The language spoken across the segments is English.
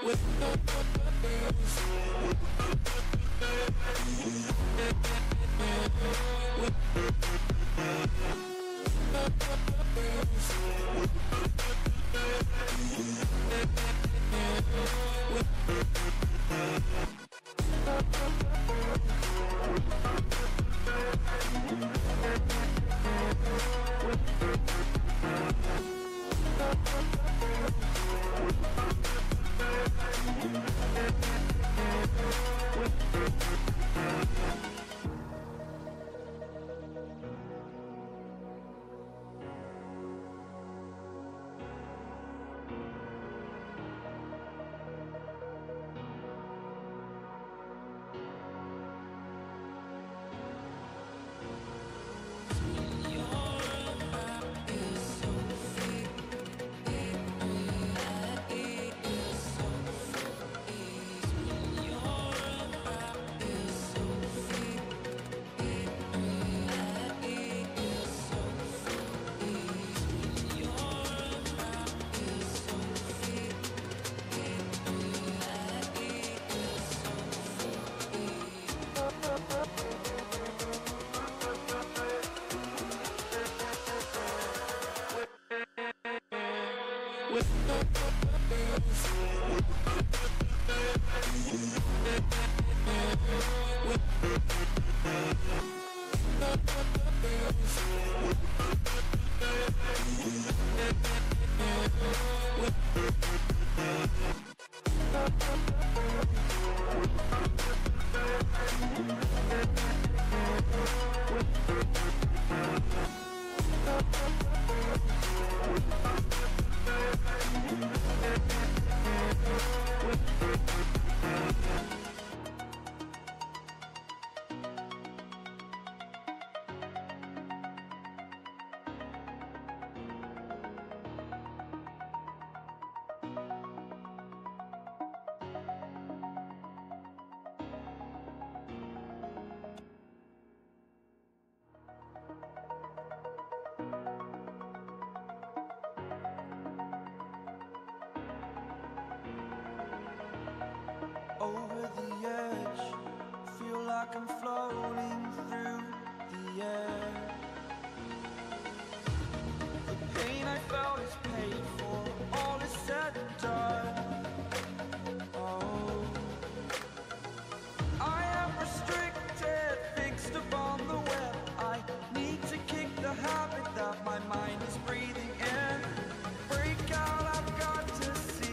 Over the edge, feel like I'm floating through the air. The pain I felt is paid for, all is said and done. Oh, I am restricted, fixed upon the web. I need to kick the habit that my mind is breathing in. Break out, I've got to see.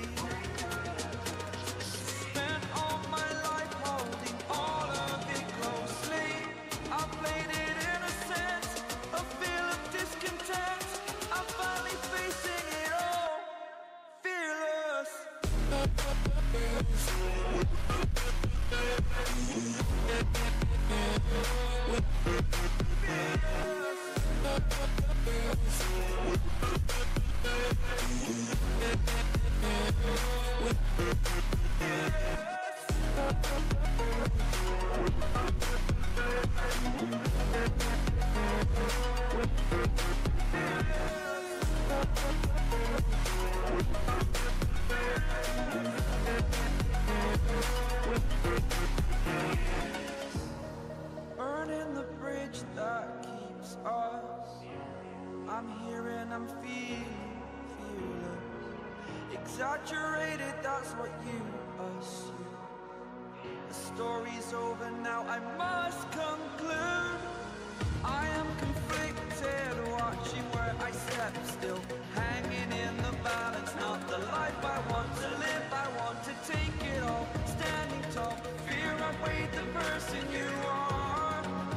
Burning the bridge that keeps us. I'm here and I'm feeling fearless. Exaggerated, that's what you assume. The story's over now, I must conclude. I am conflicted, watching where I step still, hanging in the balance. Not the life I want to live, I want to take it all. Standing tall, fear outweighed the person you are.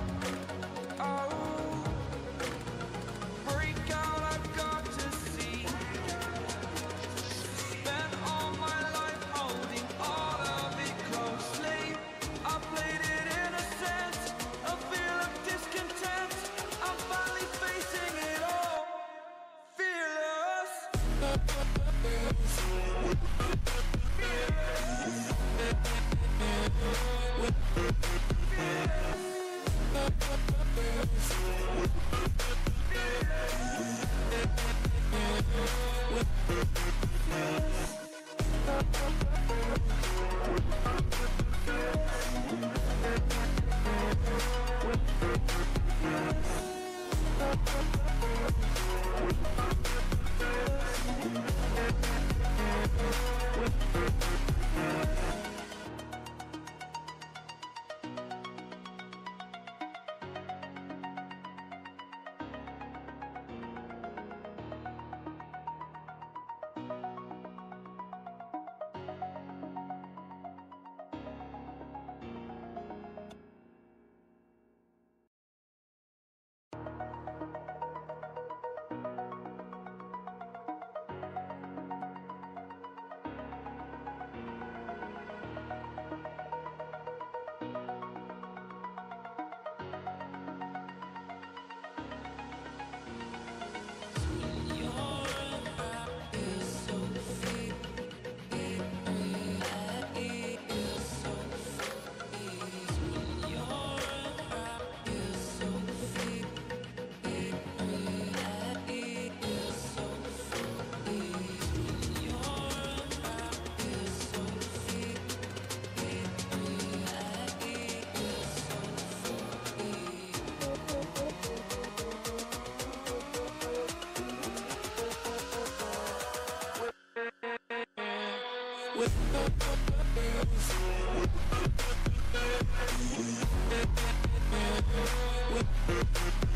Oh, break out, I've got to see. Spent all my life holding all of it closely. I played it innocent, a feel of discontent. I'm finally facing it all, fearless. Fearless. With